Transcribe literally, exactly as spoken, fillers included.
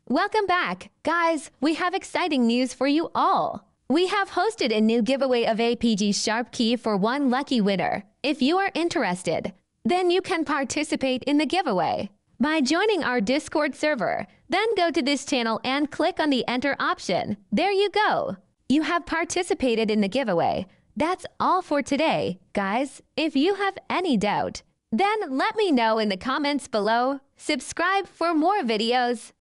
Welcome back. Guys, we have exciting news for you all. We have hosted a new giveaway of a Pgsharp key for one lucky winner. If you are interested, then you can participate in the giveaway by joining our Discord server. Then go to this channel and click on the enter option. There you go. You have participated in the giveaway. That's all for today, guys. If you have any doubt, then let me know in the comments below. Subscribe for more videos.